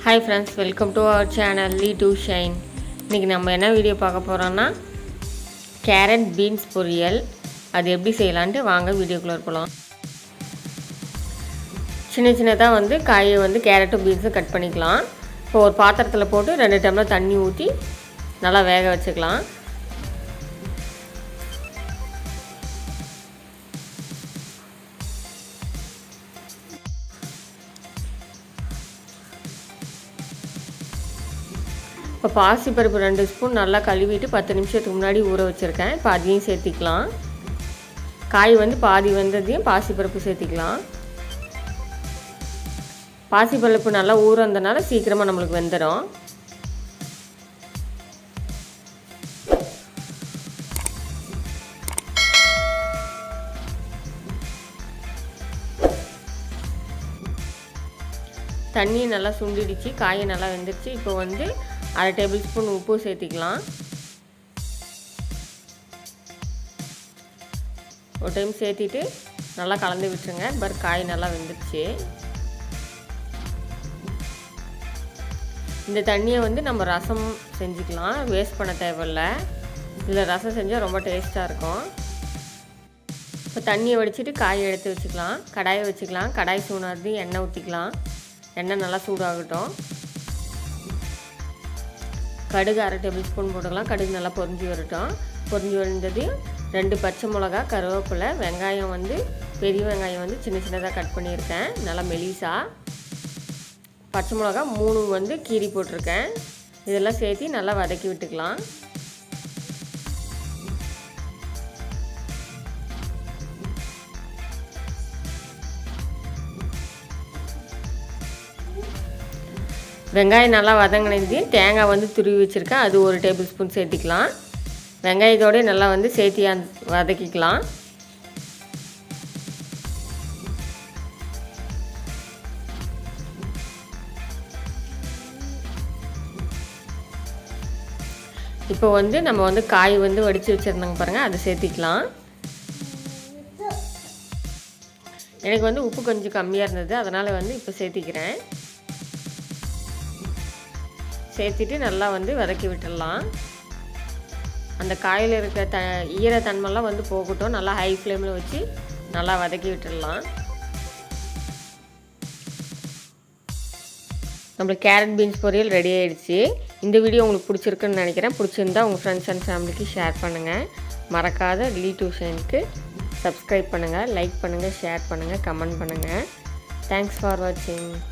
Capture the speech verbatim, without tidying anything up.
Hi friends, welcome to our channel Lee to Shine. இன்னைக்கு நம்ம என்ன வீடியோ பார்க்க போறோம்னா கேரட் பீன்ஸ் பொரியல். அது எப்படி செய்யலாம்னு வாங்க வீடியோக்குள்ள போலாம். சின்ன சின்னதா வந்து காயை வந்து கேரட்டும் பீன்ஸும் கட் பண்ணிக்கலாம். இப்போ ஒரு பாத்திரத்துல போட்டு ரெண்டு டம்ளர் தண்ணி ஊத்தி நல்லா வேக வச்சுக்கலாம். இப்போ பாசி பருப்பு ரெண்டு ஸ்பூன் நல்லா கழுவிட்டு பத்து நிமிஷத்துக்கு முன்னாடி ஊற வச்சுருக்கேன். இப்போ அதையும் சேர்த்திக்கலாம். காய் வந்து பாதி வெந்ததையும் பாசி பருப்பு சேர்த்திக்கலாம். பாசி பருப்பு நல்லா ஊறந்தனால சீக்கிரமாக நம்மளுக்கு வெந்துடும். தண்ணியை நல்லா சுண்டிடுச்சு, காயை நல்லா வெந்துடுச்சு. இப்போ வந்து அரை டேபிள் ஸ்பூன் உப்பு சேர்த்திக்கலாம். ஒரு டைம் சேர்த்திட்டு நல்லா கலந்து விட்டுருங்க. பர் காய் நல்லா வெந்துடுச்சு. இந்த தண்ணியை வந்து நம்ம ரசம் செஞ்சுக்கலாம், வேஸ்ட் பண்ண தேவையில்லை. இதில் ரசம் செஞ்சால் ரொம்ப டேஸ்ட்டாக இருக்கும். இப்போ தண்ணியை வடிச்சிட்டு காயை எடுத்து வச்சுக்கலாம். கடாயை வச்சுக்கலாம். கடாய் சூடாது எண்ணெய் ஊற்றிக்கலாம். எண்ணெய் நல்லா சூடாகட்டும். கடுகு அரை டேபிள் ஸ்பூன் போட்டுக்கலாம். கடுகு நல்லா பொரிஞ்சு வரட்டும். பொரிஞ்சு வந்தது ரெண்டு பச்சை மிளகா, கருவேப்பிலை, வெங்காயம் வந்து பெரிய வெங்காயம் வந்து சின்ன சின்னதாக கட் பண்ணியிருக்கேன், நல்லா மெலிசா. பச்சை மிளகா மூணு வந்து கீரி போட்டிருக்கேன். இதெல்லாம் சேர்த்து நல்லா வதக்கி விட்டுக்கலாம். வெங்காயம் நல்லா வதங்கினது தேங்காய் வந்து துருவி வச்சுருக்கேன், அது ஒரு டேபிள் ஸ்பூன் சேர்த்திக்கலாம். வெங்காயத்தோடு நல்லா வந்து சேர்த்தி வதக்கிக்கலாம். இப்போ வந்து நம்ம வந்து காய் வந்து வடித்து வச்சுருந்தாங்க பாருங்கள், அதை சேர்த்திக்கலாம். எனக்கு வந்து உப்பு கொஞ்சம் கம்மியாக இருந்தது, அதனால் வந்து இப்போ சேர்த்திக்கிறேன். சேர்த்துட்டு நல்லா வந்து வதக்கி விட்டுடலாம். அந்த காயில் இருக்க த ஈரத்தன்மைலாம் வந்து போகட்டும். நல்லா ஹை ஃப்ளேமில் வச்சு நல்லா வதக்கி விட்டுடலாம். நம்மளுக்கு கேரட் பீன்ஸ் பொரியல் ரெடி ஆகிடுச்சு. இந்த வீடியோ உங்களுக்கு பிடிச்சிருக்குன்னு நினைக்கிறேன். பிடிச்சிருந்தா உங்கள் ஃப்ரெண்ட்ஸ் அண்ட் ஃபேமிலிக்கு ஷேர் பண்ணுங்கள். மறக்காத லீ டு ஷைனுக்கு சப்ஸ்கிரைப் பண்ணுங்கள், லைக் பண்ணுங்கள், ஷேர் பண்ணுங்கள், கமெண்ட் பண்ணுங்கள். தேங்க்ஸ் ஃபார் வாட்சிங்.